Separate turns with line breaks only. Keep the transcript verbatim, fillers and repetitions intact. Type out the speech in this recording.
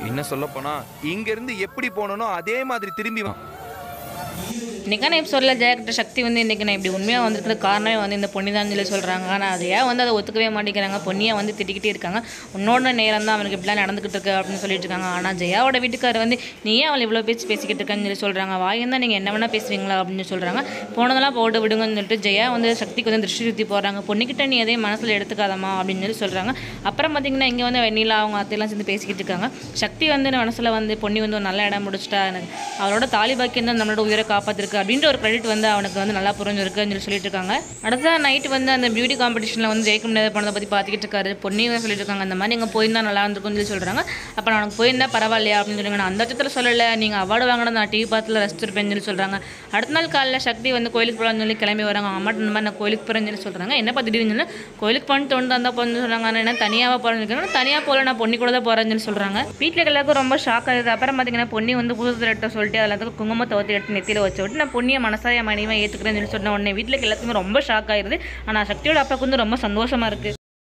இன்னும் சொல்லப்போனா இங்கேருந்து எப்படி போனனோ அதே மாதிரி திரும்பி வா
இன்றைக்கான எபிசோடில் ஜெயக்கிட்ட சக்தி வந்து இன்றைக்கி நான் இப்படி உண்மையாக வந்திருக்கிற காரணமே வந்து இந்த பொண்ணி தான் சொல்லி சொல்கிறாங்க. ஆனால் அதை ஏன் வந்து அதை ஒத்துக்கவே மாட்டேங்கிறாங்க. பொண்ணியை வந்து திட்டிக்கிட்டே இருக்காங்க. உன்னோட நேரம் தான் அவனுக்கு இப்படிலாம் நடந்துக்கிட்டு இருக்கு அப்படின்னு சொல்லிட்டு இருக்காங்க. ஆனால் ஜெயாவோட வீட்டுக்காரர் வந்து நீ ஏன் அவளை இவ்வளோ பேச்சு பேசிக்கிட்டு இருக்கான்னு சொல்லி சொல்கிறாங்க. வாயந்தான் நீங்கள் என்ன வேணால் பேசுவீங்களா அப்படின்னு சொல்கிறாங்க. போனதெல்லாம் போட்டு விடுங்கன்னு சொல்லிட்டு ஜெயா வந்து சக்திக்கு வந்து திருஷ்டி சுற்றி போடுறாங்க. பொண்ணுக்கிட்ட நீ எதையும் மனசில் எடுத்துக்காதமா அப்படின்னு சொல்லி சொல்கிறாங்க. அப்புறம் பார்த்திங்கன்னா இங்கே வந்து வெண்ணிலா அவங்க அத்தையெல்லாம் சேர்ந்து பேசிக்கிட்டு இருக்காங்க. சக்தி வந்து மனசில் வந்து பொண்ணி வந்து ஒரு நல்ல இடம் முடிச்சிட்டா, எனக்கு அவரோட தாலி பாக்கியம் தான் நம்மளோட உயிரை காப்பாற்றிருக்கு அப்படின்ற ஒரு கிரெடிட் வந்து அவனுக்கு வந்து நல்லா புரிஞ்சிருக்குன்னு சொல்லி சொல்லிட்டு இருக்காங்க. அடுத்த நைட்டு வந்து அந்த பியூட்டி காம்படிஷனில் வந்து ஜெயிக்க முடியாத பணத்தை பற்றி பார்த்துக்கிட்டு இருக்காரு. பொண்ணியும் சொல்லிட்டு இருக்காங்க அந்த மாதிரி நீங்கள் போயிருந்தா நல்லா இருந்திருக்குன்னு சொல்லி சொல்கிறாங்க. அப்போ நான் உனக்கு போயிருந்தா பரவாயில்லையா அப்படின்னு சொல்லுங்க. நான் அந்த பட்சத்தில் சொல்லலை, நீங்கள் அவார்டு வாங்கினா நான் டிவி பார்த்துல ரசிச்சிருப்பேன்னு சொல்லி சொல்கிறாங்க. அடுத்த நாள் காலையில் சக்தி வந்து கோயிலுக்கு போகலான்னு சொல்லி கிளம்பி வராங்க. அம்மாட்ட இந்த மாதிரி நான் கோயிலுக்கு போகிறேன்னு சொல்லி சொல்கிறாங்க. என்னப்பா திடீர்னு சொல்லி கோயிலுக்கு போகணுன்னு தோண்டு வந்தால் போகணுன்னு சொல்கிறாங்க. ஆனால் என்ன தனியாக போகிறேன்னு தனியாக போகல, நான் பொண்ணி கூட தான் போகிறேன்னு சொல்லி சொல்கிறாங்க. வீட்டில் எல்லாருக்கும் ரொம்ப ஷாக் ஆகுது. அப்புறம் பார்த்தீங்கன்னா பொண்ணி வந்து புது திரட்ட சொல்லிட்டு எல்லாத்துக்கும் குங்குமத்தை ஊற்றி எடுத்து நெத்தியில் வச்சு விட்டு நான் பொண்ணியை மனசாய மனைவியை ஏற்றுக்கிறேன்னு சொல்லி சொன்ன உடனே வீட்டில் எல்லாத்துக்குமே ரொம்ப ஷாக் ஆயிடுது. ஆனால் சக்தியோட அப்பாவுக்கு வந்து ரொம்ப சந்தோஷமாக இருக்குது.